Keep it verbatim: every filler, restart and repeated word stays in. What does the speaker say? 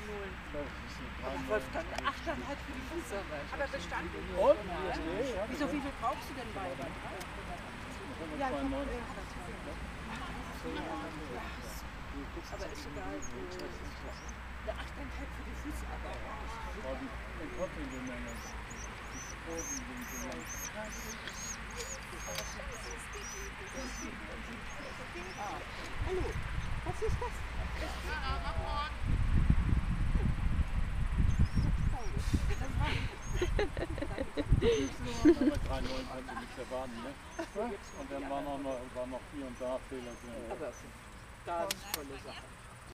Kanonen. Wolfgang, achteinhalb für die Fußarbeit. Aber bestanden. Und? Ja. Wieso, wie viel brauchst du denn bei? Ja, ich hab, äh, aber ist egal. Eine achteinhalb für die Fußarbeit. Hallo, was ist das? drei neun kannst du nicht erwarten, ne? Und dann waren noch, war noch hier und da Fehler drin. Aber ganz tolle Sache.